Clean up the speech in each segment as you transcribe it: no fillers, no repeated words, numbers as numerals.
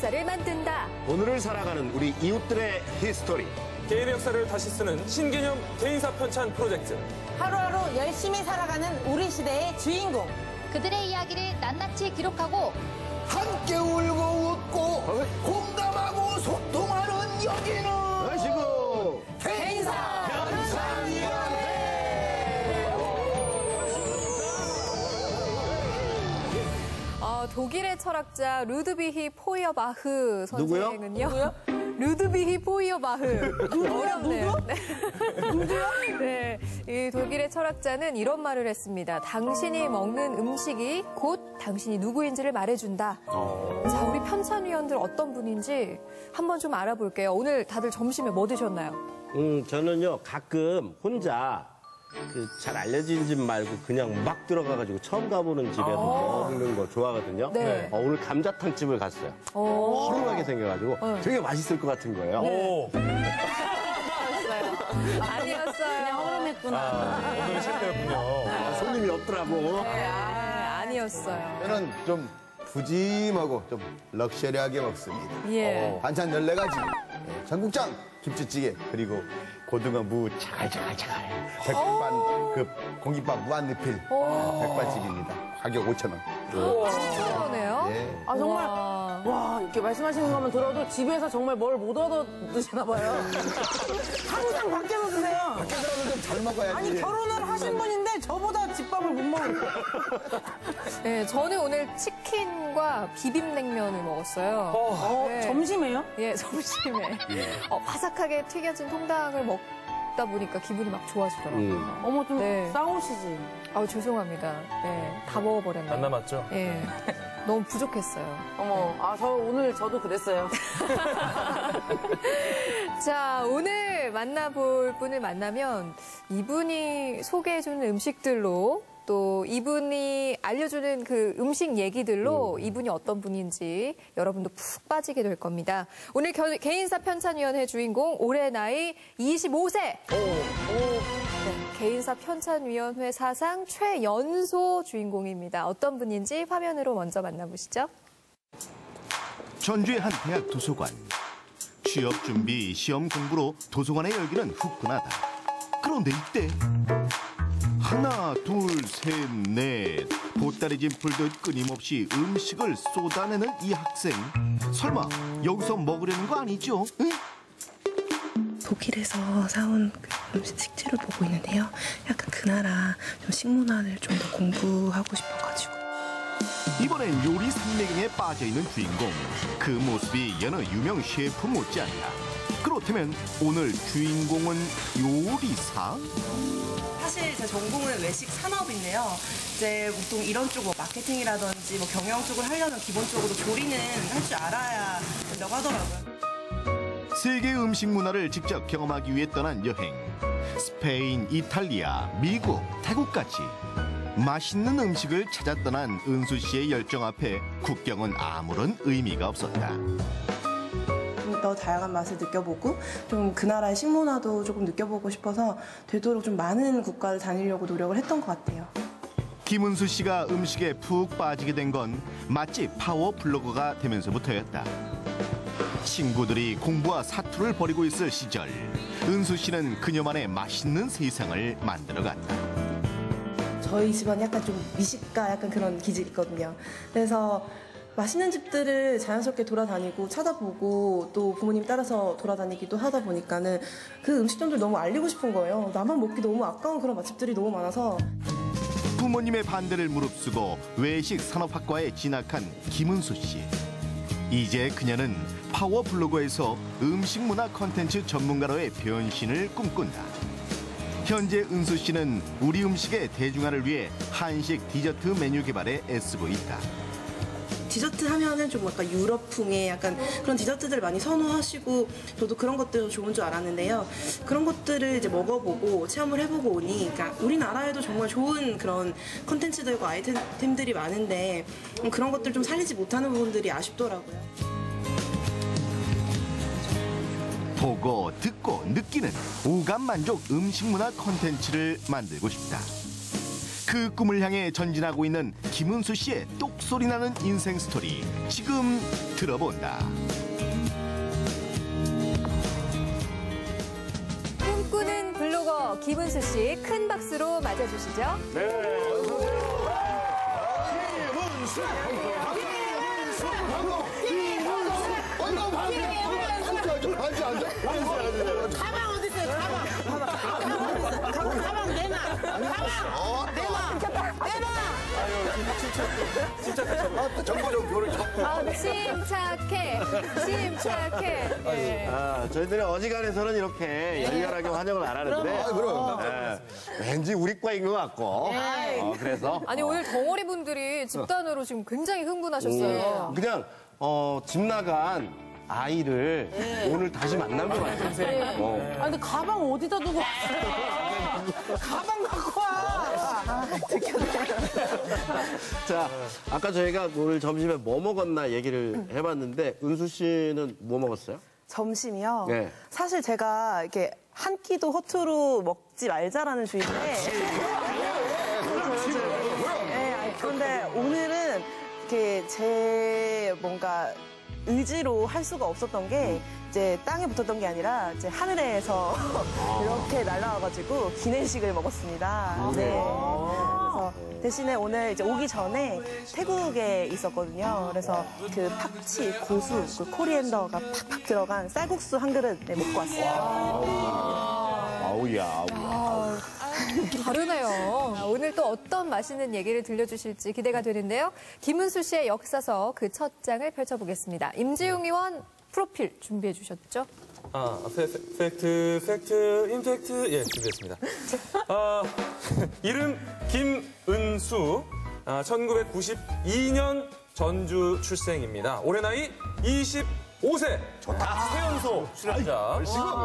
역사를 만든다. 오늘을 살아가는 우리 이웃들의 히스토리. 개인의 역사를 다시 쓰는 신개념 개인사 편찬 프로젝트. 하루하루 열심히 살아가는 우리 시대의 주인공. 그들의 이야기를 낱낱이 기록하고 함께 울고 웃고 공감하고 소통하는 여기는 아시고 개인사 편찬위원회. 독일의 철학자 루드비히 포이어바흐 선생은요. 누구요? 루드비히 포이어바흐. 어렵네요. 네. 누구요? 네. 이 독일의 철학자는 이런 말을 했습니다. 당신이 먹는 음식이 곧 당신이 누구인지를 말해준다. 자, 우리 편찬위원들 어떤 분인지 한번 좀 알아볼게요. 오늘 다들 점심에 뭐 드셨나요? 저는요 가끔 혼자 잘 알려진 집 말고 그냥 막 들어가가지고 처음 가보는 집에서 먹는 거 좋아하거든요. 네. 오늘 감자탕 집을 갔어요. 허름하게 생겨가지고 되게 맛있을 것 같은 거예요. 오, 아니었어요. 그냥 허름했구나. 오늘은 실패였군요. 손님이 없더라고. 아니었어요. 저는 좀 푸짐하고 좀 럭셔리하게 먹습니다. 예. 반찬 14가지, 전국장, 김치찌개, 그리고 고등어 무 자갈자갈자갈, 백반 그 공깃밥 무한리필 백반집입니다. 가격 5,000원. 그러네요. 예. 아, 정말. 와. 와, 이렇게 말씀하시는 것만 들어도 집에서 정말 뭘 못 얻어 드시나 봐요. 항상 밖에서 드세요. 밖에서라도 좀 잘 먹어야지. 아니, 결혼을 하신 분인데 저보다 집밥을 못 먹어요. 네, 저는 오늘 치킨과 비빔냉면을 먹었어요. 네. 점심에요? 예, 점심에. 바삭하게 튀겨진 통닭을 먹다 보니까 기분이 막 좋아지더라고요. 어머, 좀 네. 싸우시지. 아우, 죄송합니다. 네, 다 먹어버렸네요. 안 남았죠? 예. 너무 부족했어요. 어머, 오늘 저도 그랬어요. 자, 오늘 만나볼 분을 만나면 이분이 소개해주는 음식들로 또 이분이 알려주는 그 음식 얘기들로 이분이 어떤 분인지 여러분도 푹 빠지게 될 겁니다. 오늘 개인사 편찬위원회 주인공 올해 나이 25세. 네, 개인사 편찬위원회 사상 최연소 주인공입니다. 어떤 분인지 화면으로 먼저 만나보시죠. 전주의 한 대학 도서관. 취업 준비, 시험 공부로 도서관의 열기는 후끈하다. 그런데 이때 하나, 둘, 셋, 넷 보따리짐 풀듯 끊임없이 음식을 쏟아내는 이 학생. 설마 여기서 먹으려는 거 아니죠? 응? 독일에서 사온 그 음식 식재를 보고 있는데요. 약간 그 나라 좀 식문화를 좀 더 공부하고 싶어가지고. 이번엔 요리 산매경에 빠져있는 주인공. 그 모습이 여느 유명 셰프 못지않다. 그렇다면 오늘 주인공은 요리사? 사실 제 전공은 외식 산업인데요. 이제 보통 이런 쪽 마케팅이라든지 경영 쪽을 하려면 기본적으로 조리는 할 줄 알아야 된다고 하더라고요. 세계 음식 문화를 직접 경험하기 위해 떠난 여행. 스페인, 이탈리아, 미국, 태국까지 맛있는 음식을 찾아 떠난 은수 씨의 열정 앞에 국경은 아무런 의미가 없었다. 좀 더 다양한 맛을 느껴보고 좀 그 나라의 식문화도 조금 느껴보고 싶어서 되도록 좀 많은 국가를 다니려고 노력을 했던 것 같아요. 김은수 씨가 음식에 푹 빠지게 된 건 맛집 파워 블로거가 되면서부터였다. 친구들이 공부와 사투를 벌이고 있을 시절, 은수 씨는 그녀만의 맛있는 세상을 만들어갔다. 저희 집안이 약간 좀 미식가 약간 그런 기질이 있거든요. 그래서 맛있는 집들을 자연스럽게 돌아다니고 찾아보고 또 부모님 따라서 돌아다니기도 하다 보니까는 그 음식점들 너무 알리고 싶은 거예요. 나만 먹기 너무 아까운 그런 맛집들이 너무 많아서. 부모님의 반대를 무릅쓰고 외식 산업학과에 진학한 김은수 씨. 이제 그녀는 파워 블로거에서 음식 문화 콘텐츠 전문가로의 변신을 꿈꾼다. 현재 은수 씨는 우리 음식의 대중화를 위해 한식 디저트 메뉴 개발에 애쓰고 있다. 디저트 하면은 좀 약간 유럽풍의 약간 그런 디저트들을 많이 선호하시고 저도 그런 것들 좋은 줄 알았는데요. 그런 것들을 이제 먹어보고 체험을 해보고 오니 그러니까 우리나라에도 정말 좋은 그런 컨텐츠들과 아이템들이 많은데 그런 것들 좀 살리지 못하는 부분들이 아쉽더라고요. 보고 듣고 느끼는 오감 만족 음식 문화 콘텐츠를 만들고 싶다. 그 꿈을 향해 전진하고 있는 김은수 씨의 똑소리 나는 인생 스토리 지금 들어본다. 꿈꾸는 블로거 김은수 씨 큰 박수로 맞아주시죠. 가방 어디 있어요? 가방 내놔. 정보적 교를 침착해. 예. 저희들이 어지간해서는 이렇게 열렬하게 환영을 안 하는데 왠지 우리과인 것 같고 그래서 아니 오늘 덩어리 분들이 집단으로 지금 굉장히 흥분하셨어요. 그냥 집 나간 아이를 오늘 다시 만난 것 같아요. 아, 근데 가방 어디다 두고 왔어요? 가방 갖고 와. 자, 아까 저희가 오늘 점심에 뭐 먹었나 얘기를 해봤는데 은수 씨는 뭐 먹었어요? 점심이요? 네. 사실 제가 이렇게 한 끼도 허투루 먹지 말자라는 주의인데. 네, 그런데 오늘은 이렇게 제 뭔가 의지로 할 수가 없었던 게 이제 땅에 붙었던 게 아니라 이제 하늘에서 이렇게 날아와가지고 기내식을 먹었습니다. 네. 그래서 대신에 오늘 이제 오기 전에 태국에 있었거든요. 그래서 그 팍치, 고수, 그 코리앤더가 팍팍 들어간 쌀국수 한 그릇 먹고 왔어요. 아우야. 다르네요. 오늘 또 어떤 맛있는 얘기를 들려주실지 기대가 되는데요. 김은수 씨의 역사서 그 첫 장을 펼쳐보겠습니다. 임지웅 의원 프로필 준비해 주셨죠? 팩트, 임팩트. 예, 준비했습니다. 이름 김은수, 1992년 전주 출생입니다. 올해 나이 25세. 최연소 출연자.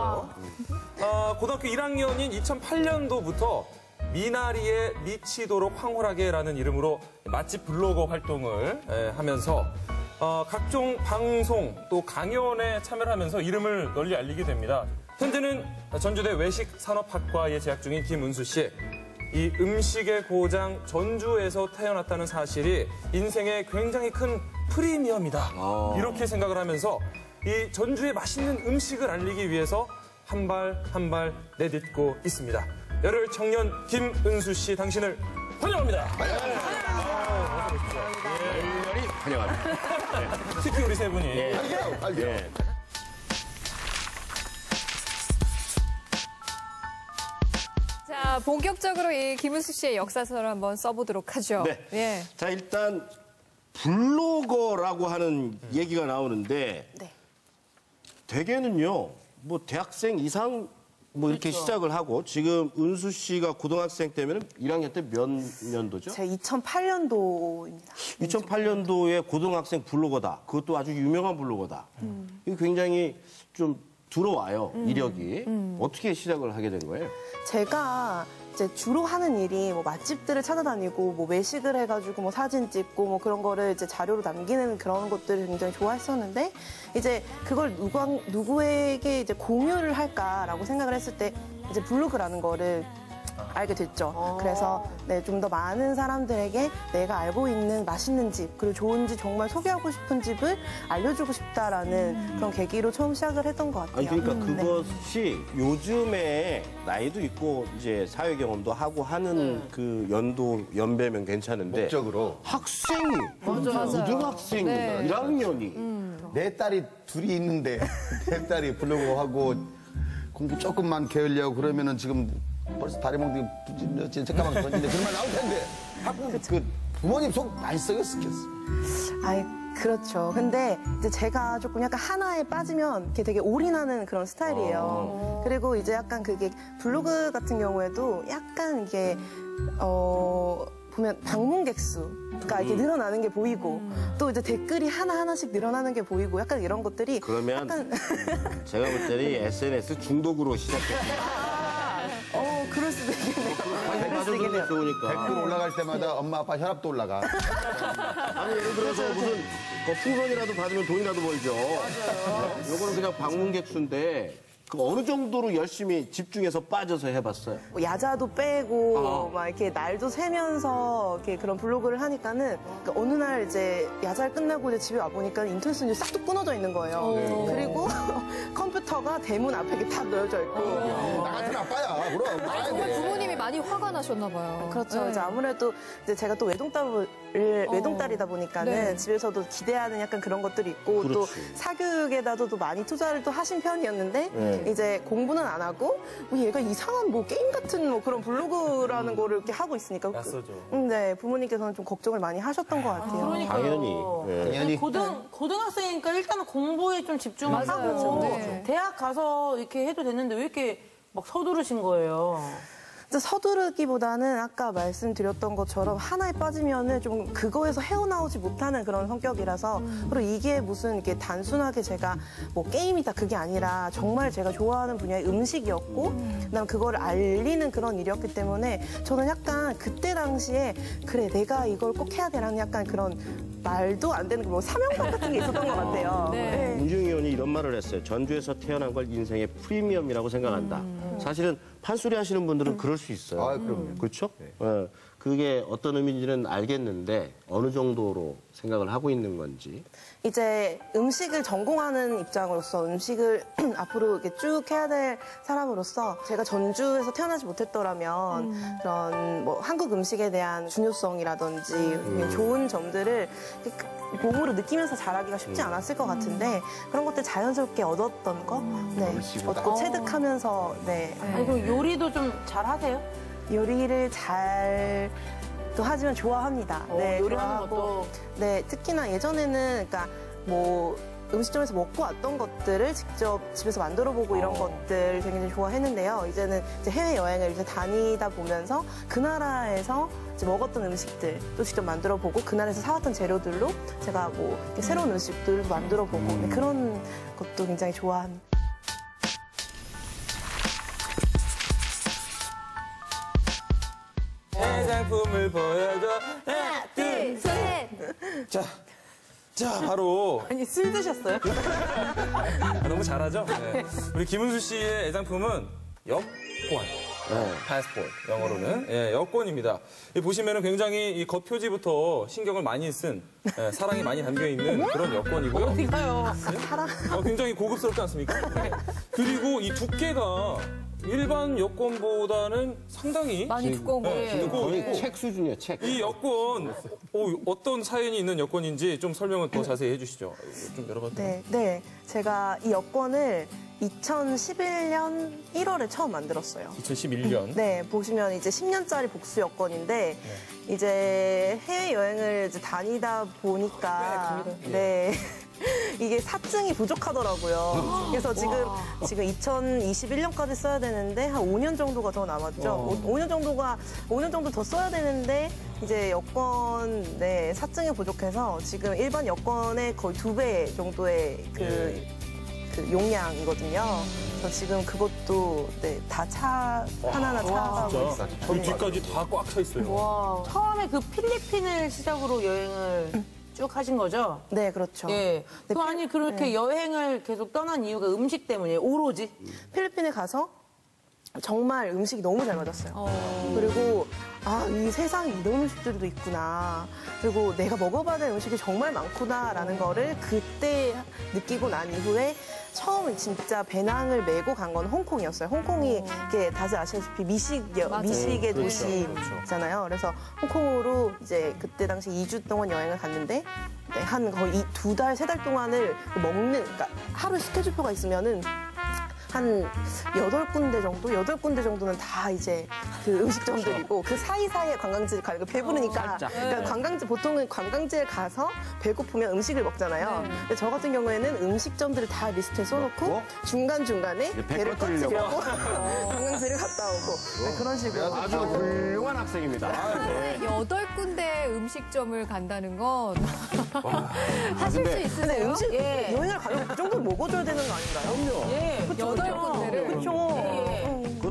고등학교 1학년인 2008년도부터 미나리에 미치도록 황홀하게라는 이름으로 맛집 블로거 활동을 하면서 각종 방송 또 강연에 참여를 하면서 이름을 널리 알리게 됩니다. 현재는 전주대 외식산업학과에 재학 중인 김은수 씨. 이 음식의 고장 전주에서 태어났다는 사실이 인생에 굉장히 큰 프리미엄이다. 이렇게 생각을 하면서 이 전주의 맛있는 음식을 알리기 위해서 한 발 한 발 내딛고 있습니다. 열혈 청년 김은수 씨, 당신을 환영합니다. 열렬히 환영합니다. 특히 우리 세 분이. 자, 본격적으로 이 김은수 씨의 역사서를 한번 써보도록 하죠. 네. 예. 자, 일단 블로거라고 하는 얘기가 나오는데 네. 대개는요, 뭐 대학생 이상 뭐 이렇게 시작을 하고 지금 은수 씨가 고등학생 때면 1학년 때 몇 년도죠? 제 2008년도입니다. 2008년도에 고등학생 블로거다. 그것도 아주 유명한 블로거다. 이게 굉장히 좀 들어와요, 이력이. 어떻게 시작을 하게 된 거예요? 제가 이제 주로 하는 일이 뭐 맛집들을 찾아다니고 뭐 외식을 해가지고 뭐 사진 찍고 뭐 그런 거를 이제 자료로 남기는 그런 것들을 굉장히 좋아했었는데 이제 그걸 누구에게 이제 공유를 할까라고 생각을 했을 때 이제 블로그라는 거를 알게 됐죠. 그래서 네, 좀 더 많은 사람들에게 내가 알고 있는 맛있는 집, 그리고 좋은 집, 정말 소개하고 싶은 집을 알려주고 싶다라는 그런 계기로 처음 시작을 했던 것 같아요. 아니, 그러니까 그것이 요즘에 나이도 있고 이제 사회 경험도 하고 하는 그 연배면 괜찮은데 목적으로 학생이 고등학생이 네. 1학년이 내 딸이 둘이 있는데 내 딸이 블로그 하고 공부 조금만 게을려고 그러면은 지금 벌써 다리 몽둥이 부진졌지 잠깐만 던지는데 그런 말 나올 텐데 그 부모님 속 많이 썩였겠어. 아이, 그렇죠. 근데 이제 제가 조금 약간 하나에 빠지면 이렇게 되게 올인하는 그런 스타일이에요. 그리고 이제 약간 그게 블로그 같은 경우에도 약간 이게, 보면 방문객 수가 이렇게 늘어나는 게 보이고 또 이제 댓글이 하나하나씩 늘어나는 게 보이고 약간 이런 것들이 그러면 약간 제가 볼 때는 SNS 중독으로 시작했어요. 그럴 수도 있겠네요. 맞아, 그런 게 좋으니까. 댓글 올라갈 때마다 엄마 아빠 혈압도 올라가. 아니, 예를 들어서 무슨 풍선이라도 받으면 돈이라도 벌죠. 요거는 그냥 방문객 수인데 그 어느 정도로 열심히 집중해서 빠져서 해봤어요? 뭐 야자도 빼고 막 이렇게 날도 새면서 이렇게 그런 블로그를 하니까는 그러니까 어느 날 이제 야자를 끝나고 이제 집에 와 보니까 인터넷은 이제 싹둑 끊어져 있는 거예요. 그리고 컴퓨터가 대문 앞에 이렇게 딱 놓여져 있고. 나 같은 아빠야. 그럼. 아니, 정말 부모님이 많이 화가 나셨나 봐요. 그렇죠. 네. 이제 아무래도 이제 제가 또 외동딸이다 보니까는 네. 집에서도 기대하는 약간 그런 것들이 있고 또 그렇지. 사교육에다도 또 많이 투자를 또 하신 편이었는데 이제 공부는 안 하고 뭐 얘가 이상한 뭐 게임 같은 뭐 그런 블로그라는 거를 이렇게 하고 있으니까 낯서죠. 네, 부모님께서는 좀 걱정을 많이 하셨던 것 같아요. 그러니까요. 당연히. 네. 당연히. 고등학생이니까 일단은 공부에 좀 집중을 맞아요. 하고 네. 대학 가서 이렇게 해도 되는데 왜 이렇게 막 서두르신 거예요? 서두르기보다는 아까 말씀드렸던 것처럼 하나에 빠지면은 좀 그거에서 헤어나오지 못하는 그런 성격이라서 그리고 이게 무슨 이게 단순하게 제가 뭐 게임이다 그게 아니라 정말 제가 좋아하는 분야의 음식이었고 그다음 그거를 알리는 그런 일이었기 때문에 저는 약간 그때 당시에 그래 내가 이걸 꼭 해야 되라는 약간 그런 말도 안 되는 뭐 사명감 같은 게 있었던 것 같아요. 네. 문중희 의원이 이런 말을 했어요. 전주에서 태어난 걸 인생의 프리미엄이라고 생각한다. 사실은 판소리 하시는 분들은 그럴 수 있어요. 아, 그럼요. 그렇죠? 예. 그게 어떤 의미인지는 알겠는데 어느 정도로 생각을 하고 있는 건지. 이제 음식을 전공하는 입장으로서 음식을 앞으로 이렇게 쭉 해야 될 사람으로서 제가 전주에서 태어나지 못했더라면 그런 뭐 한국 음식에 대한 중요성이라든지 좋은 점들을 몸으로 느끼면서 잘하기가 쉽지 않았을 것 같은데 그런 것들 자연스럽게 얻었던 거, 네, 얻고 체득하면서 네. 아니, 그럼 요리도 좀 잘하세요? 요리를 잘 또 하지만 좋아합니다. 네, 요리하는 좋아하고, 것도? 네, 특히나 예전에는 그러니까 뭐 음식점에서 먹고 왔던 것들을 직접 집에서 만들어보고 이런 것들 굉장히 좋아했는데요. 이제는 이제 해외 여행을 이제 다니다 보면서 그 나라에서 이제 먹었던 음식들 또 직접 만들어보고 그 나라에서 사왔던 재료들로 제가 뭐 이렇게 새로운 음식들도 만들어보고 네, 그런 것도 굉장히 좋아합니다. 해장품을 보여줘. 하나, 둘, 셋. 자, 바로. 아니, 술 드셨어요? 너무 잘하죠? 네. 우리 김은수 씨의 애장품은 여권. 패스포트, 영어로는. 예, 여권입니다. 이 보시면은 굉장히 이 겉표지부터 신경을 많이 쓴, 사랑이 많이 담겨있는 그런 여권이고요. 어디 가요? 굉장히 고급스럽지 않습니까? 네. 그리고 이 두께가 일반 여권보다는 상당히 많이 두꺼운 거예요. 거의 책 수준이에요, 책. 이 여권 어떤 사연이 있는 여권인지 좀 설명을 더 자세히 해주시죠. 좀 열어봐도 돼요? 네, 제가 이 여권을 2011년 1월에 처음 만들었어요. 2011년. 네, 보시면 이제 10년짜리 복수 여권인데 이제 해외 여행을 이제 다니다 보니까 네. 이게 사증이 부족하더라고요. 그래서 지금 2021년까지 써야 되는데 한 5년 정도가 더 남았죠. 5년 정도 더 써야 되는데 이제 여권 네, 사증이 부족해서 지금 일반 여권의 거의 2배 정도의 그 용량이거든요. 그래서 지금 그것도 네, 다 하나하나 차가고 있어요. 이 뒤까지 다 꽉 차 있어요. 와. 처음에 그 필리핀을 시작으로 여행을 쭉 하신 거죠? 네, 그렇죠. 예. 그 아니 그렇게 여행을 계속 떠난 이유가 음식 때문이에요. 오로지. 필리핀에 가서 정말 음식이 너무 잘 맞았어요. 그리고 이 세상에 이런 음식들도 있구나. 그리고 내가 먹어봐야 될 음식이 정말 많구나라는 거를 그때 느끼고 난 이후에 처음 진짜 배낭을 메고 간 건 홍콩이었어요. 홍콩이 이게 다들 아시다시피 미식의 도시잖아요. 그래서 홍콩으로 이제 그때 당시 2주 동안 여행을 갔는데 네, 한 거의 2달, 3달 동안을 그러니까 하루 스케줄표가 있으면은 한 8군데 정도는 다 이제 그 음식점들이고 그 사이사이에 관광지를 가고 배부르니까 그러니까 보통은 관광지에 가서 배고프면 음식을 먹잖아요. 근데 저 같은 경우에는 음식점들을 다 리스트에 써놓고 중간중간에 배를 꺼뜨리려고 관광지를 갔다 오고 네, 그런 식으로 아주 훌륭한 학생입니다. 8군데 음식점을 간다는 건 하실 수 있으세요? 음식 여행을 가려면 그 정도는 먹어줘야 되는 거 아닌가요? 예, 8군데를. 그렇죠. 그것도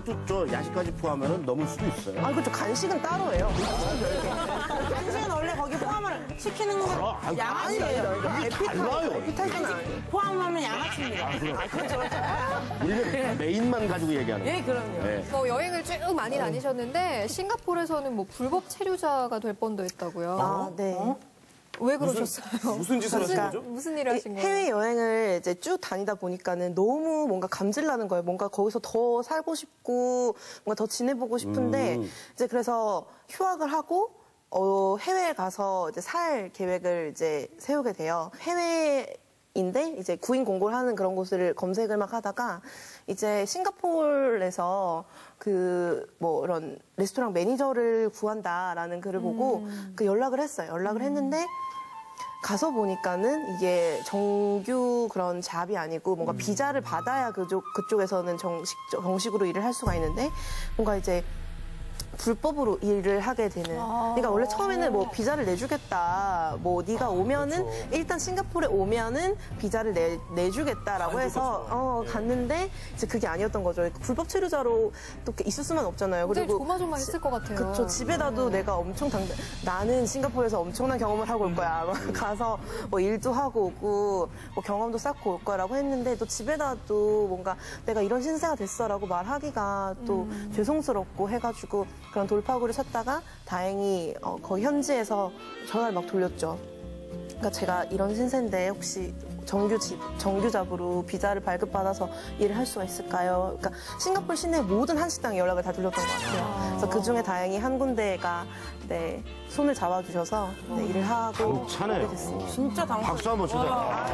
그것도 저 야식까지 포함하면 넘을 수도 있어요. 아, 그렇죠. 간식은 따로예요. 간식은 원래 거기 포함을 시키는 건 양아치예요. 이게 달라요. 에피타이저는 아니에요. 포함하면 양아치입니다. 그렇죠. 우리는 메인만 가지고 얘기하는 거예요. 예, 그럼요. 네. 뭐 여행을 쭉 많이 다니셨는데 싱가포르에서는 뭐 불법 체류자가 될 뻔도 했다고요. 아, 네. 왜 그러셨어요? 무슨 짓을 하신 거죠? 무슨 일을 하신 거예요? 해외 여행을 이제 쭉 다니다 보니까는 너무 뭔가 감질나는 거예요. 뭔가 거기서 더 살고 싶고 뭔가 더 지내보고 싶은데 이제 그래서 휴학을 하고 해외에 가서 이제 살 계획을 이제 세우게 돼요. 해외인데 이제 구인 공고를 하는 그런 곳을 검색을 막 하다가 이제 싱가포르에서 그 뭐 이런 레스토랑 매니저를 구한다라는 글을 보고 그 연락을 했어요. 연락을 했는데 가서 보니까는 이게 정규 그런 잡이 아니고 뭔가 비자를 받아야 그쪽에서는 정식으로 일을 할 수가 있는데 뭔가 이제 불법으로 일을 하게 되는. 그러니까 원래 처음에는 뭐 비자를 내주겠다. 뭐 네가 오면은 그렇죠. 일단 싱가포르에 오면은 비자를 내주겠다라고 해서 갔는데 이제 그게 아니었던 거죠. 불법 체류자로 또 있을 수만 없잖아요. 굉장히 그리고 조마조마했을 것 같아요. 그렇죠. 집에다도 내가 엄청 나는 싱가포르에서 엄청난 경험을 하고 올 거야. 가서 뭐 일도 하고 오고 뭐 경험도 쌓고 올 거라고 했는데 또 집에다도 뭔가 내가 이런 신세가 됐어라고 말하기가 또 죄송스럽고 해가지고 그런 돌파구를 쳤다가 다행히 거기 현지에서 전화를 막 돌렸죠. 그러니까 제가 이런 신세인데 혹시 정규잡으로 비자를 발급받아서 일을 할 수가 있을까요? 그러니까 싱가포르 시내 모든 한식당에 연락을 다 돌렸던 것 같아요. 그래서 그중에 다행히 한 군데가 네, 손을 잡아주셔서 네, 일을 하고 당차네요. 오게 됐습니다. 진짜 당황. 박수 한번 쳐줘.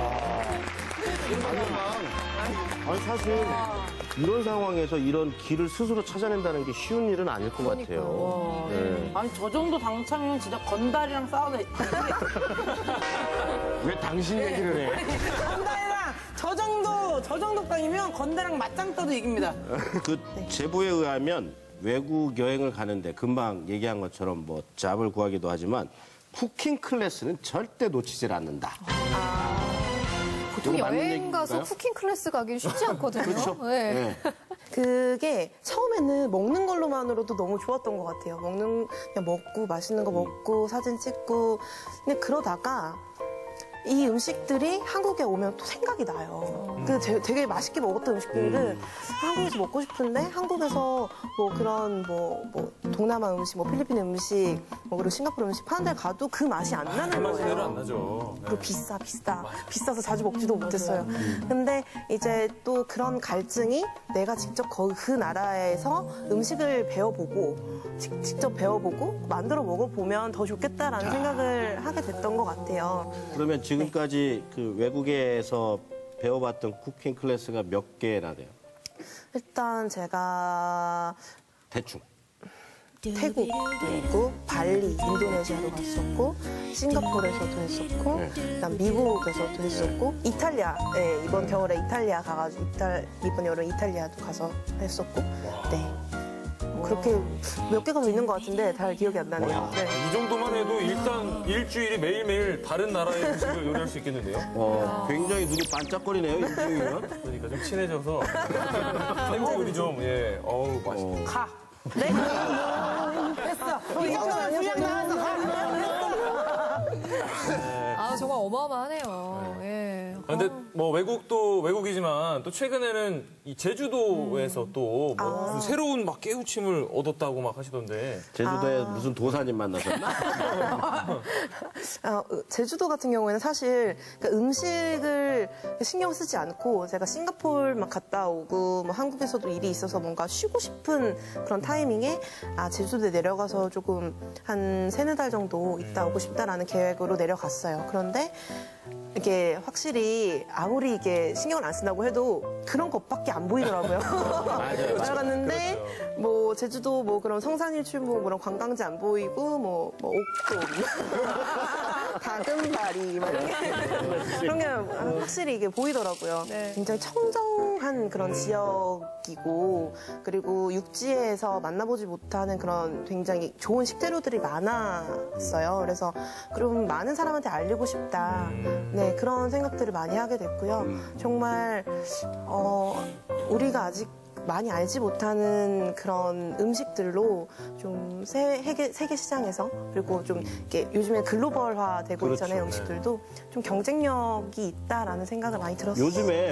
아니 사실 이런 상황에서 이런 길을 스스로 찾아낸다는 게 쉬운 일은 아닐 것 같아요. 네. 아니, 저 정도 당차면 진짜 건달이랑 싸워도 왜 당신 얘기를 해? 건달이랑 저 정도 땅이면 건달이랑 맞짱 떠도 이깁니다. 그 제보에 의하면 외국 여행을 가는데 금방 얘기한 것처럼 뭐 잡을 구하기도 하지만 쿠킹 클래스는 절대 놓치질 않는다. 보통 이거 맞는 여행 가서 얘기인가요? 쿠킹 클래스 가기는 쉽지 않거든요. 그렇죠. 네. 네. 그게 처음에는 먹는 걸로만으로도 너무 좋았던 것 같아요. 그냥 먹고 맛있는 거 먹고 사진 찍고 근데 그러다가 이 음식들이 한국에 오면 또 생각이 나요. 되게 맛있게 먹었던 음식들을 한국에서 먹고 싶은데 한국에서 뭐 그런 뭐 동남아 음식, 뭐 필리핀 음식, 뭐 그리고 싱가포르 음식 파는 데 가도 그 맛이 안 나는 그 맛이 거예요. 대로 안 나죠. 네. 그리고 비싸서 자주 먹지도 못했어요. 근데 이제 또 그런 갈증이 내가 직접 그 나라에서 음식을 배워보고 직접 배워보고 만들어 먹어보면 더 좋겠다라는 생각을 하게 됐던 것 같아요. 그러면 지금까지 그 외국에서 배워봤던 쿠킹 클래스가 몇 개나 돼요? 일단 제가 대충. 태국도 있고 발리, 인도네시아도 갔었고 싱가포르에서도 했었고 그다음 미국에서도 했었고 이탈리아, 네, 이번 겨울에 이탈리아 가가지고 이번 여름 이탈리아도 가서 했었고 네. 그렇게 몇 개가 더 있는 것 같은데 잘 기억이 안 나네요. 네. 이 정도만 해도 일단 일주일에 매일매일 다른 나라의 음식을 요리할 수 있겠는데요? 굉장히 눈이 반짝거리네요, 임지웅이면. 그러니까 좀 친해져서 태국 요리 좀 어우 맛있다. 가. 네? 됐어. 이 정도면 분량 나와서 가. 아, 정말 어마어마하네요. 예. 근데 뭐 외국도 외국이지만 또 최근에는 이 제주도에서 또 뭐 무슨 새로운 막 깨우침을 얻었다고 막 하시던데. 제주도에 무슨 도사님 만나셨나? 제주도 같은 경우에는 사실 음식을 신경 쓰지 않고 제가 싱가포르만 갔다 오고 뭐 한국에서도 일이 있어서 뭔가 쉬고 싶은 그런 타이밍에 제주도에 내려가서 조금 한 3-4달 정도 있다 오고 싶다라는 계획으로 내려갔어요. 그런데 이게 확실히 아무리 이게 신경을 안 쓴다고 해도 그런 것밖에 안 보이더라고요. 내려갔는데 뭐 제주도 뭐 그런 성산일출 뭐 그런 관광지 안 보이고 뭐 옥돔, 다금바리 막 그런 게 확실히 이게 보이더라고요. 네. 굉장히 청정한 그런 지역이고 그리고 육지에서 만나보지 못하는 그런 굉장히 좋은 식재료들이 많았어요. 그래서 그럼 많은 사람한테 알리고 싶다. 네, 그런 생각들을 많이 하게 됐고요. 정말 우리가 아직 많이 알지 못하는 그런 음식들로 좀 세계 시장에서 그리고 좀 이렇게 요즘에 글로벌화되고 그렇죠. 있잖아요. 음식들도 좀 경쟁력이 있다라는 생각을 많이 들었어요. 요즘에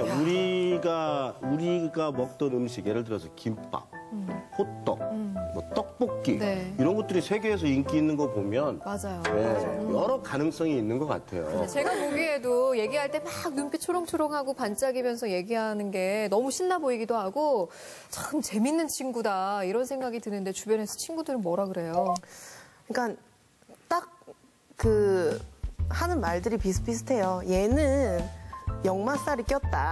우리가 먹던 음식, 예를 들어서 김밥, 호떡, 뭐 떡볶이 네. 이런 것들이 세계에서 인기 있는 거 보면 맞아요. 네, 여러 가능성이 있는 것 같아요. 제가 보기에도 얘기할 때 막 눈빛 초롱초롱하고 반짝이면서 얘기하는 게 너무 신나 보이기도 하고 참 재밌는 친구다 이런 생각이 드는데 주변에서 친구들은 뭐라 그래요? 그러니까 딱 그 하는 말들이 비슷비슷해요. 얘는 역마살이 꼈다.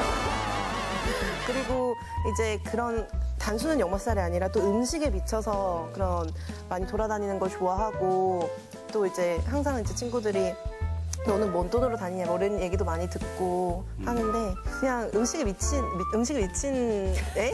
그리고 이제 그런 단순한 역마살이 아니라 또 음식에 미쳐서 그런 많이 돌아다니는 걸 좋아하고 또 이제 항상 이제 친구들이 너는 뭔 돈으로 다니냐 뭐 이런 얘기도 많이 듣고 하는데 그냥 음식에 미친 에?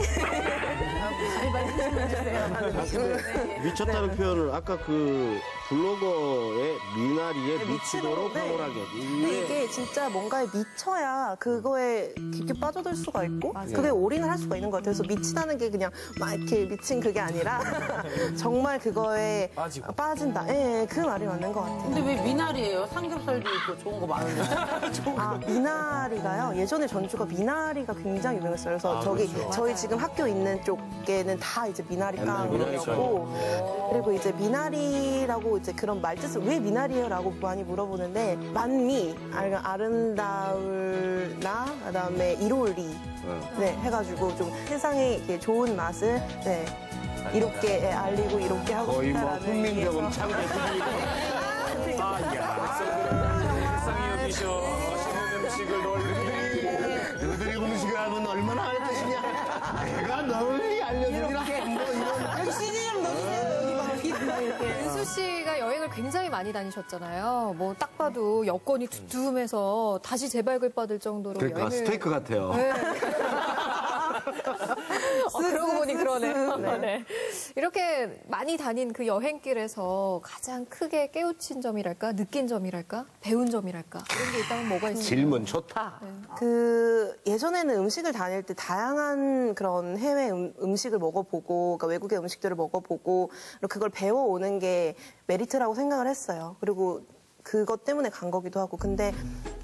미쳤다는 표현을 아까 그 블로거의 미나리에 미치도록 네. 황홀하게. 근데 이게 진짜 뭔가에 미쳐야 그거에 깊게 빠져들 수가 있고 그게 올인을 할 수가 있는 것 같아요. 그래서 미치다는 게 그냥 막 이렇게 미친 그게 아니라 정말 그거에 빠진다. 예, 그 말이 맞는 것 같아요. 근데 왜 미나리예요? 삼겹살도 있고 좋은 거 많은데. 아, 미나리가요? 예전에 전주가 미나리가 굉장히 유명했어요. 그래서 저희 지금 학교 있는 쪽에는 다 이제 미나리 깡이었고 그리고 이제 미나리라고 이제 그런 말뜻을 왜 미나리예요? 라고 많이 물어보는데 만미, 아름다울 나, 그다음에 이롤리 네, 해가지고 좀 세상에 이렇게 좋은 맛을 네, 이렇게 알리고 이렇게 하고 거의 뭐 싶다라는 훈민정음 의미에서. 창제 수준이고. 세상에 여기셔. 맛있는 음식을 너희들이 음식을 하면 얼마나 할 것이냐. 내가 널리 알려주기라. 여기 CD 좀 넣어주세요. 여기 막 이렇게. 은수 씨가 여행을 굉장히 많이 다니셨잖아요. 뭐 딱 봐도 여권이 두툼해서 다시 재발급받을 정도로 그러니까 여행을 스테이크 같아요. 네. 그러고 보니 그러네요. 네. 이렇게 많이 다닌 그 여행길에서 가장 크게 깨우친 점이랄까, 느낀 점이랄까, 배운 점이랄까 이런 게 있다면 뭐가 있을까요? 질문 좋다. 그 예전에는 음식을 다닐 때 다양한 그런 해외 음식을 먹어보고 그러니까 외국의 음식들을 먹어보고 그걸 배워오는 게 메리트라고 생각을 했어요. 그리고 그것 때문에 간 거기도 하고 근데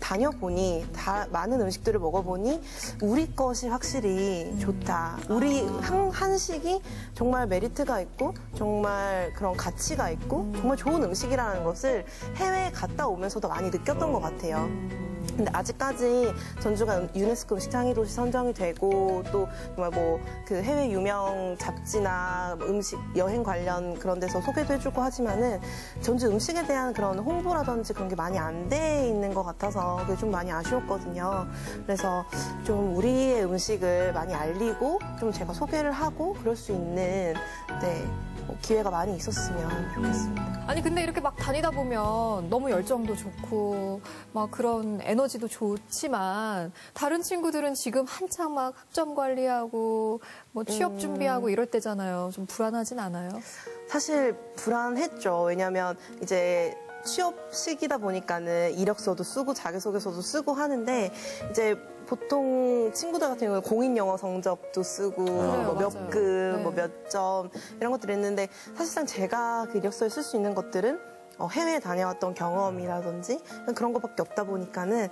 다녀보니 많은 음식들을 먹어보니 우리 것이 확실히 좋다. 우리 한식이 정말 메리트가 있고 정말 그런 가치가 있고 정말 좋은 음식이라는 것을 해외에 갔다 오면서도 많이 느꼈던 것 같아요. 근데 아직까지 전주가 유네스코 음식 창의도시 선정이 되고 또 정말 뭐 그 해외 유명 잡지나 음식 여행 관련 그런 데서 소개도 해주고 하지만은 전주 음식에 대한 그런 홍보라든지 그런 게 많이 안 돼 있는 것 같아서 그게 좀 많이 아쉬웠거든요. 그래서 좀 우리의 음식을 많이 알리고 좀 제가 소개를 하고 그럴 수 있는 네, 기회가 많이 있었으면 좋겠습니다. 아니 근데 이렇게 막 다니다 보면 너무 열정도 좋고 막 그런 에너지도 좋지만 다른 친구들은 지금 한창 막 학점 관리하고 뭐 취업 준비하고 이럴 때잖아요. 좀 불안하진 않아요? 사실 불안했죠. 왜냐하면 이제 취업 시기다 보니까는 이력서도 쓰고 자기소개서도 쓰고 하는데 이제 보통 친구들 같은 경우는 공인 영어 성적도 쓰고 뭐 몇 급, 뭐 몇 점 이런 것들이 있는데 사실상 제가 그 이력서에 쓸 수 있는 것들은 해외에 다녀왔던 경험이라든지 그런 것밖에 없다 보니까는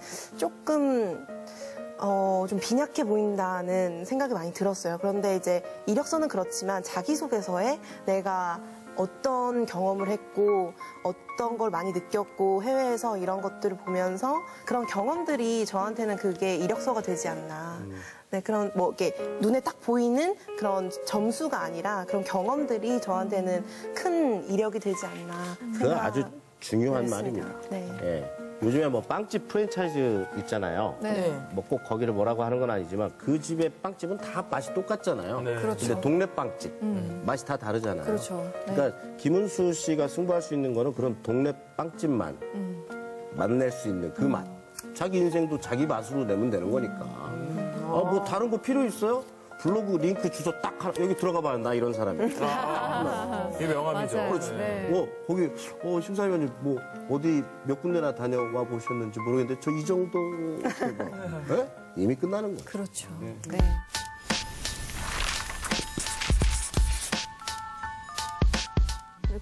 조금 좀 빈약해 보인다는 생각이 많이 들었어요. 그런데 이제 이력서는 그렇지만 자기소개서에 내가 어떤 경험을 했고 어떤 걸 많이 느꼈고 해외에서 이런 것들을 보면서 그런 경험들이 저한테는 그게 이력서가 되지 않나. 네, 그런 뭐 이렇게 눈에 딱 보이는 그런 점수가 아니라 그런 경험들이 저한테는 큰 이력이 되지 않나. 그건 아주 중요한 그랬습니다. 말입니다. 네. 예. 요즘에 뭐 빵집 프랜차이즈 있잖아요. 네. 뭐 꼭 거기를 뭐라고 하는 건 아니지만 그 집의 빵집은 다 맛이 똑같잖아요. 네. 그렇죠. 근데 동네 빵집 맛이 다 다르잖아요. 그렇죠. 네. 그러니까 김은수 씨가 승부할 수 있는 거는 그런 동네 빵집만 맛낼 수 있는 그 맛. 자기 인생도 자기 맛으로 내면 되는 거니까. 뭐 다른 거 필요 있어요? 블로그 링크 주소 딱 하나 여기 들어가 봐요. 나 이런 사람이. 이게 명함이죠. 맞아요. 그렇지. 네. 거기 심사위원님 뭐 어디 몇 군데나 다녀와 보셨는지 모르겠는데 저 이 정도 네? 이미 끝나는 거예요. 그렇죠. 네.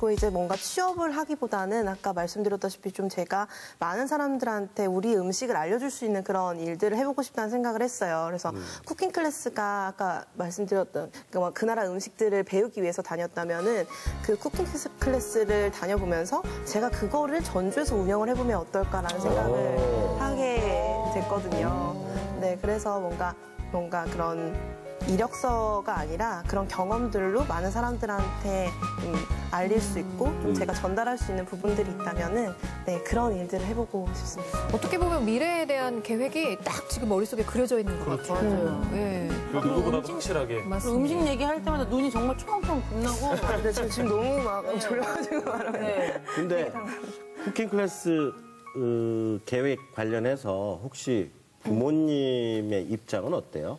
그리고 이제 뭔가 취업을 하기보다는 아까 말씀드렸다시피 좀 제가 많은 사람들한테 우리 음식을 알려줄 수 있는 그런 일들을 해보고 싶다는 생각을 했어요. 그래서 쿠킹 클래스가 아까 말씀드렸던 그러니까 그 나라 음식들을 배우기 위해서 다녔다면은 그 쿠킹 클래스를 다녀보면서 제가 그거를 전주에서 운영을 해보면 어떨까라는 생각을 하게 됐거든요. 네, 그래서 뭔가 그런 이력서가 아니라 그런 경험들로 많은 사람들한테 좀 알릴 수 있고 좀 제가 전달할 수 있는 부분들이 있다면은 네, 그런 일들을 해보고 싶습니다. 어떻게 보면 미래에 대한 계획이 딱 지금 머릿속에 그려져 있는 것 같아요. 맞아요. 예. 누구보다도 확실하게. 맞습니다. 음식 얘기할 때마다 눈이 정말 초롱초롱 빛나고. 근데 지금 너무 막 졸려가지고 말하면. 네. 근데 쿠킹 클래스 계획 관련해서 혹시 부모님의 입장은 어때요?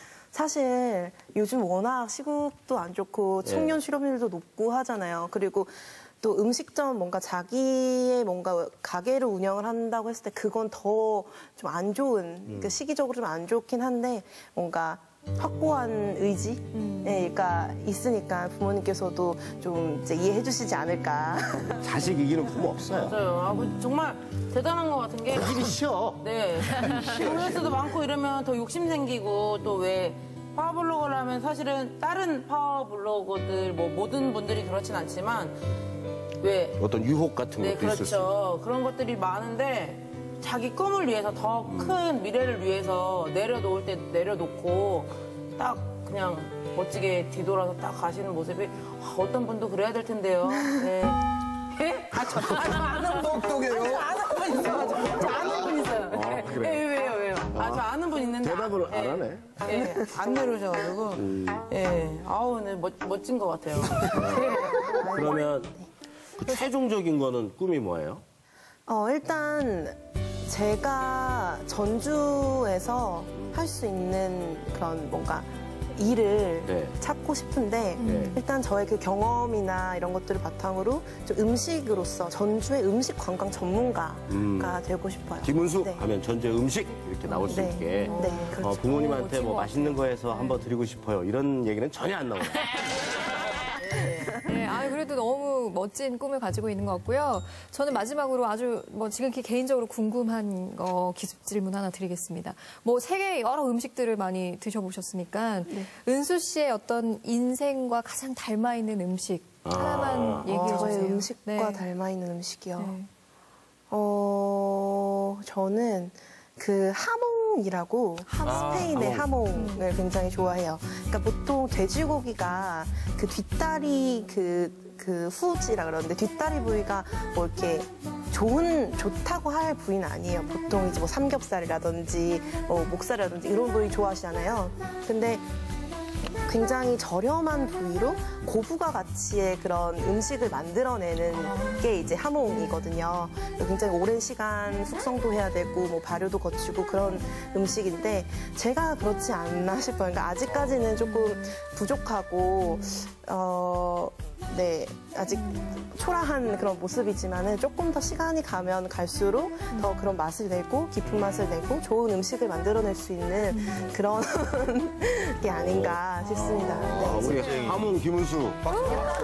사실 요즘 워낙 시국도 안 좋고 청년 실업률도 높고 하잖아요. 그리고 또 음식점 뭔가 자기의 뭔가 가게를 운영을 한다고 했을 때 그건 더 좀 안 좋은 그러니까 시기적으로 좀 안 좋긴 한데 뭔가 확고한 의지가 있으니까 부모님께서도 좀 이제 이해해 주시지 않을까. 자식 이기는 부모 없어요. 맞아요. 아버지 정말 대단한 것 같은 게. 일이 쉬어. 네. 스트레스도 많고 이러면 더 욕심 생기고 또 왜 파워블로거를 하면 사실은 다른 파워블로거들 뭐 모든 분들이 그렇진 않지만 왜 어떤 유혹 같은 네, 것도 있을 수 있고. 그렇죠. 그런 것들이 많은데 자기 꿈을 위해서 더 큰 미래를 위해서 내려놓을 때 내려놓고 딱 그냥 멋지게 뒤돌아서 딱 가시는 모습이 어떤 분도 그래야 될 텐데요. 네. 예? 저 아는 분 똑똑해요. 저 아는 분 있어요. 아, 그래요? 왜요? 저 아는 분 있는데. 대답을 안 하네. 예, 안 내려오셔가지고. 예. 아우, 네, 멋진 것 같아요. 그러면 그 최종적인 거는 꿈이 뭐예요? 일단 제가 전주에서 할 수 있는 그런 뭔가 일을 네. 찾고 싶은데 일단 저의 그 경험이나 이런 것들을 바탕으로 좀 음식으로서 전주의 음식 관광 전문가가 되고 싶어요. 김은수 네. 하면 전주의 음식 이렇게 나올 수 네. 있게 네, 그렇죠. 부모님한테 뭐 맛있는 거 해서 한번 드리고 싶어요 이런 얘기는 전혀 안 나와요. 네, 그래도 너무 멋진 꿈을 가지고 있는 것 같고요. 저는 마지막으로 아주 뭐 지극히 개인적으로 궁금한 거 기습 질문 하나 드리겠습니다. 뭐 세계 여러 음식들을 많이 드셔보셨으니까 은수 씨의 어떤 인생과 가장 닮아 있는 음식 하나만 얘기해 주세요. 저의 음식과 네. 닮아 있는 음식이요. 네. 저는 그 하몽이라고 스페인의 하몽을 굉장히 좋아해요. 그러니까 보통 돼지고기가 그 뒷다리 그 후지라 그러는데 뒷다리 부위가 뭐 이렇게 좋다고 할 부위는 아니에요. 보통 이제 뭐 삼겹살이라든지 뭐 목살이라든지 이런 부위 좋아하시잖아요. 근데 굉장히 저렴한 부위로 고부가 가치의 그런 음식을 만들어내는 게 이제 하몽이거든요. 굉장히 오랜 시간 숙성도 해야 되고 뭐 발효도 거치고 그런 음식인데 제가 그렇지 않나 싶어요. 그러니까 아직까지는 조금 부족하고 네, 아직 초라한 그런 모습이지만은 조금 더 시간이 가면 갈수록 더 그런 맛을 내고 깊은 맛을 내고 좋은 음식을 만들어낼 수 있는 그런 게 아닌가 싶습니다. 네. 우리 하몽 김은수 박수.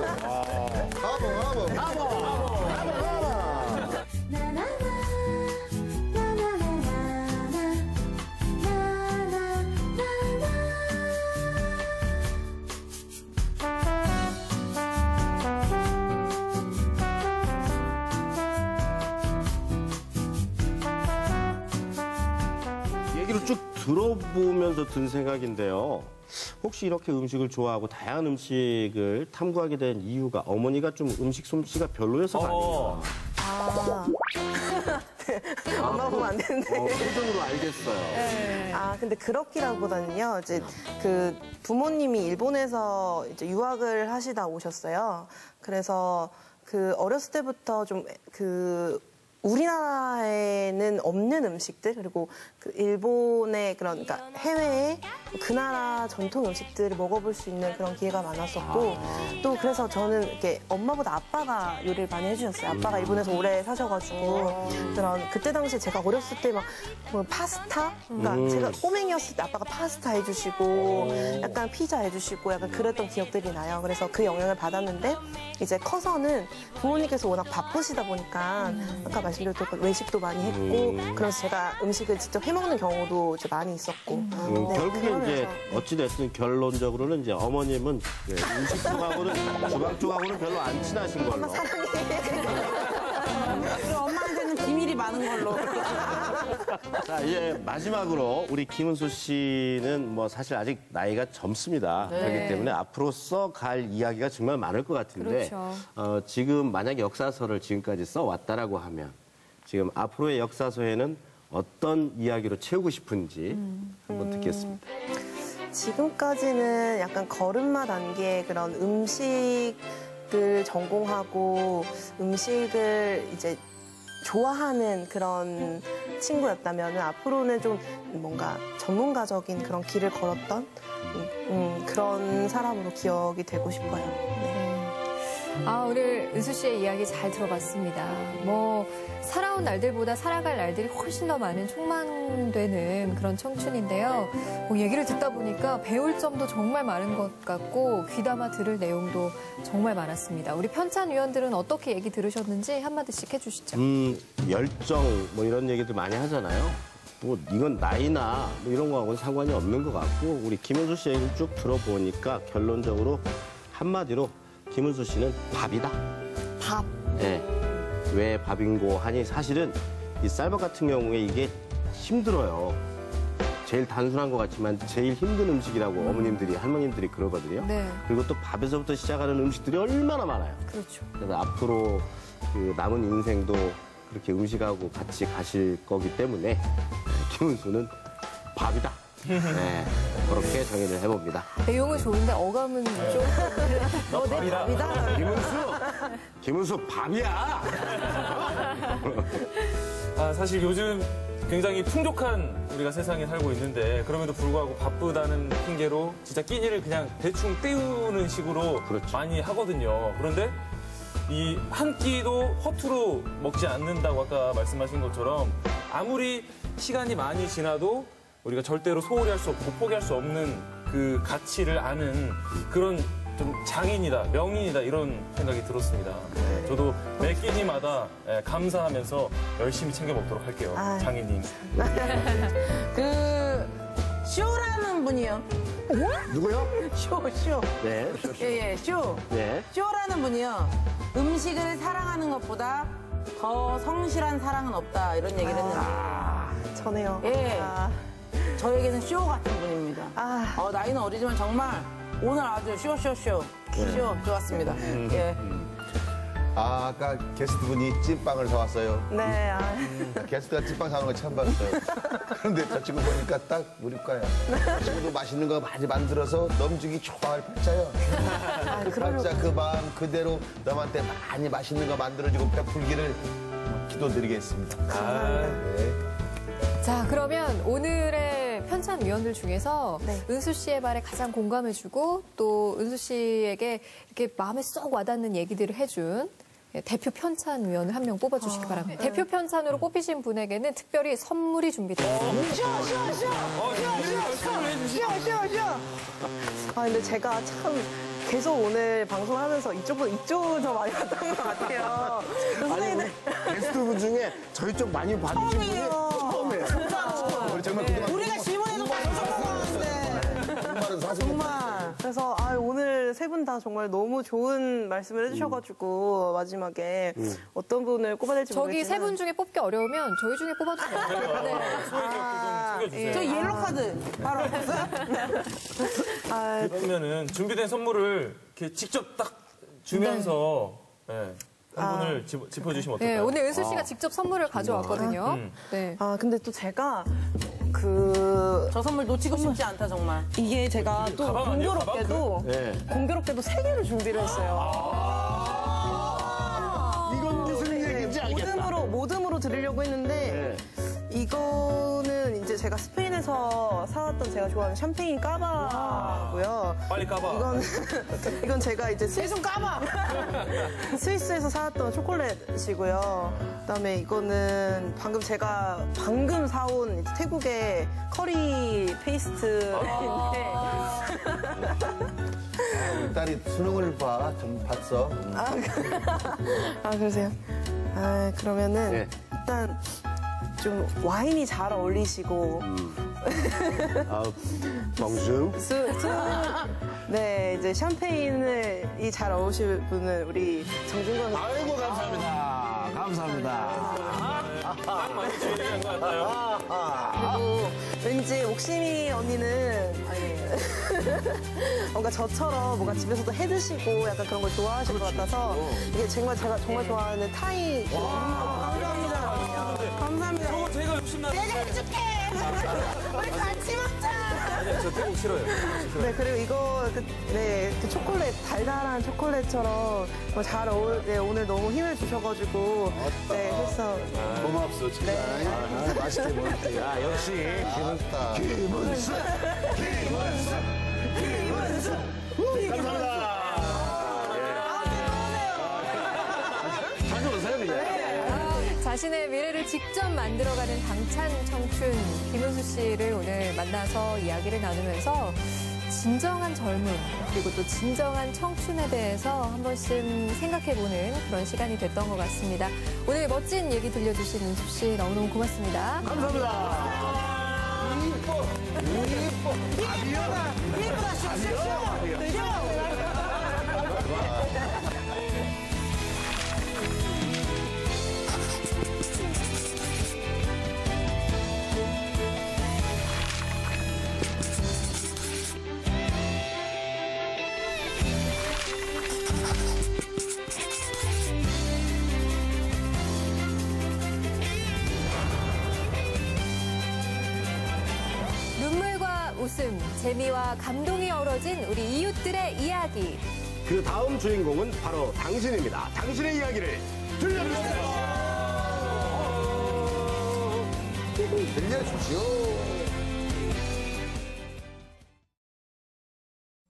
얘기를 쭉 들어보면서 든 생각인데요. 혹시 이렇게 음식을 좋아하고 다양한 음식을 탐구하게 된 이유가 어머니가 좀 음식 솜씨가 별로여서가 아닌가. 엄마 보면 안 되는데. 표정으로 알겠어요. 근데 그렇기라기보다는요, 이제 그 부모님이 일본에서 이제 유학을 하시다 오셨어요. 그래서 그 어렸을 때부터 좀 그 우리나라에는 없는 음식들 그리고 그 일본의 그러니까 해외에 그 나라 전통 음식들을 먹어볼 수 있는 그런 기회가 많았었고 또 그래서 저는 이렇게 엄마보다 아빠가 요리를 많이 해주셨어요. 아빠가 일본에서 오래 사셔가지고 그런 그때 당시에 제가 어렸을 때 막 뭐 파스타, 그러니까 제가 꼬맹이였을 때 아빠가 파스타 해주시고 약간 피자 해주시고 약간 그랬던 기억들이 나요. 그래서 그 영향을 받았는데 이제 커서는 부모님께서 워낙 바쁘시다 보니까 아까 말씀드렸던 외식도 많이 했고 그래서 제가 음식을 직접 해먹는 경우도 이제 많이 있었고 네, 결국에 이제 그러면서 어찌됐든 결론적으로는 이제 어머님은 음식 쪽하고는 주방 쪽하고는 별로 안 친하신 걸로. 그리고 엄마한테는 비밀이 많은 걸로. 자, 이제 마지막으로 우리 김은수 씨는 뭐 사실 아직 나이가 젊습니다. 그렇기 때문에 앞으로 써갈 이야기가 정말 많을 것 같은데 그렇죠. 지금 만약에 역사서를 지금까지 써왔다라고 하면 지금 앞으로의 역사서에는 어떤 이야기로 채우고 싶은지 한번 듣겠습니다. 지금까지는 약간 걸음마 단계의 그런 음식을 전공하고 음식을 이제 좋아하는 그런 친구였다면 앞으로는 좀 뭔가 전문가적인 그런 길을 걸었던 그런 사람으로 기억이 되고 싶어요. 네. 아, 오늘 은수 씨의 이야기 잘 들어봤습니다. 뭐 살아온 날들보다 살아갈 날들이 훨씬 더 많은 촉망되는 그런 청춘인데요. 뭐 얘기를 듣다 보니까 배울 점도 정말 많은 것 같고 귀담아 들을 내용도 정말 많았습니다. 우리 편찬 위원들은 어떻게 얘기 들으셨는지 한마디씩 해주시죠. 열정 뭐 이런 얘기들 많이 하잖아요. 뭐 이건 나이나 뭐 이런 거하고는 상관이 없는 것 같고 우리 김은수 씨 얘기를 쭉 들어보니까 결론적으로 한마디로 김은수 씨는 밥이다. 밥. 네. 왜 밥인고 하니 사실은 이 쌀밥 같은 경우에 이게 힘들어요. 제일 단순한 것 같지만 제일 힘든 음식이라고 어머님들이 할머님들이 그러거든요. 네. 그리고 또 밥에서부터 시작하는 음식들이 얼마나 많아요. 그렇죠. 그래서 앞으로 그 남은 인생도 그렇게 음식하고 같이 가실 거기 때문에 김은수는 밥이다. 네, 그렇게 정의를 해봅니다. 내용은 좋은데 어감은 좀... 내 밥이다. 김은수 밥이야. 아, 사실 요즘 굉장히 풍족한 우리가 세상에 살고 있는데 그럼에도 불구하고 바쁘다는 핑계로 진짜 끼니를 그냥 대충 때우는 식으로 그렇죠. 많이 하거든요. 그런데 이 한 끼도 허투루 먹지 않는다고 아까 말씀하신 것처럼 아무리 시간이 많이 지나도 우리가 절대로 소홀히 할 수 없고 포기할 수 없는 그 가치를 아는 그런 좀 장인이다, 명인이다 이런 생각이 들었습니다. 저도 매 끼니마다 감사하면서 열심히 챙겨 먹도록 할게요. 장인님. 그 쇼라는 분이요. 누구요? 쇼. 네. 예, 쇼. 네. 쇼라는 분이요. 음식을 사랑하는 것보다 더 성실한 사랑은 없다 이런 얘기를 했는데. 전해요. 예. 저에게는 쇼 같은 분입니다. 나이는 어리지만 정말 오늘 아주 쇼 좋았습니다. 예. 아까 게스트분이 찐빵을 사왔어요. 네. 게스트가 찐빵 사는 거 처음 봤어요. 그런데 저 친구 보니까 딱 우리 과야. 저 친구도 맛있는 거 많이 만들어서 넘주기 좋아할 팔자요. 그 팔자 그 마음 그대로 남한테 많이 맛있는 거 만들어주고 베풀기를 기도드리겠습니다. 네. 자, 그러면 오늘의 편찬 위원들 중에서 네. 은수 씨의 말에 가장 공감해주고 또 은수 씨에게 이렇게 마음에 쏙 와닿는 얘기들을 해준 대표 편찬 위원을 한 명 뽑아주시기 바랍니다. 대표 편찬으로 뽑히신 분에게는 특별히 선물이 준비되어 있습니다. 근데 제가 참 계속 오늘 방송하면서 이쪽으로 더 많이 갔던 것 같아요. 게스트분 중에 저희 쪽 많이 봐주신 분이 처음이에요. 우리 정말 그동안 우리가 질문해도 많이 정말. 그래서 오늘 세 분 다 정말 너무 좋은 말씀을 해주셔가지고 마지막에 어떤 분을 꼽아야 될지 저기 모르겠지만 세 분 중에 뽑기 어려우면 저희 중에 뽑아주세요. 네. 소개해주세요. 저 옐로 카드 바로 없어요? 그러면은 준비된 선물을 이렇게 직접 딱 주면서 한 분을 짚어주시면 네, 어떨까요? 오늘 은수 씨가 직접 선물을 가져왔거든요. 네. 근데 또 제가 저 선물 놓치고 싶지 않다 정말. 이게 제가 또 가방 아니에요? 공교롭게도 세 개를 준비를 했어요. 이건 무슨 얘기인지 알겠다. 모듬으로 드리려고 했는데 이거는 이제 제가 스페인에서 사왔던 제가 좋아하는 샴페인 까바고요. 빨리 까봐. 이건 제가 이제 좀 까봐. 스위스에서 사왔던 초콜릿이고요. 그다음에 이거는 제가 방금 사온 이제 태국의 커리 페이스트인데. 우리 딸이 수능을 좀 봤어. 그러세요? 그러면은 네. 일단 좀 와인이 잘 어울리시고. 봉주. 네, 이제 샴페인이 잘 어울리실 분은 우리 정준건. 아이고, 감사합니다. 감사합니다. 딱 많이 주인한 것 같아요. 그리고 왠지 옥심이 언니는 뭔가 저처럼 뭔가 집에서도 해 드시고 약간 그런 걸 좋아하실 것 같아서 이게 정말 제가 정말 좋아하는 타이. 감사합니다. 감사합니다. 저거 제가 욕심나는. 내가 해줄게. 우리 같이 먹자. 아니요, 저 태국 싫어요. 네, 그리고 이거 그 초콜릿 달달한 초콜릿처럼 잘 오늘 너무 힘을 주셔가지고 해서 고맙소, 진짜. 네. 맛있게 먹을게. 야, 역시. 김은수. 김은수. 김은수. 감사합니다. 자주 오세요, 그냥. 자신의 미래를 직접 만들어가는 당찬 청춘 김은수 씨를 오늘 만나서 이야기를 나누면서 진정한 젊음 그리고 또 진정한 청춘에 대해서 한 번쯤 생각해보는 그런 시간이 됐던 것 같습니다. 오늘 멋진 얘기 들려주신 은수 씨 너무너무 고맙습니다. 감사합니다. 눈물과 웃음, 재미와 감동이 어우러진 우리 이웃들의 이야기. 그 다음 주인공은 바로 당신입니다. 당신의 이야기를 들려주세요. 들려주시오.